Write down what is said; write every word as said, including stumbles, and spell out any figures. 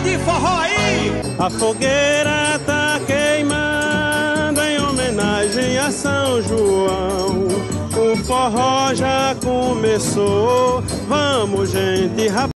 de forró aí! A fogueira tá queimando em homenagem a São João. O forró já começou, vamos gente, rapaz.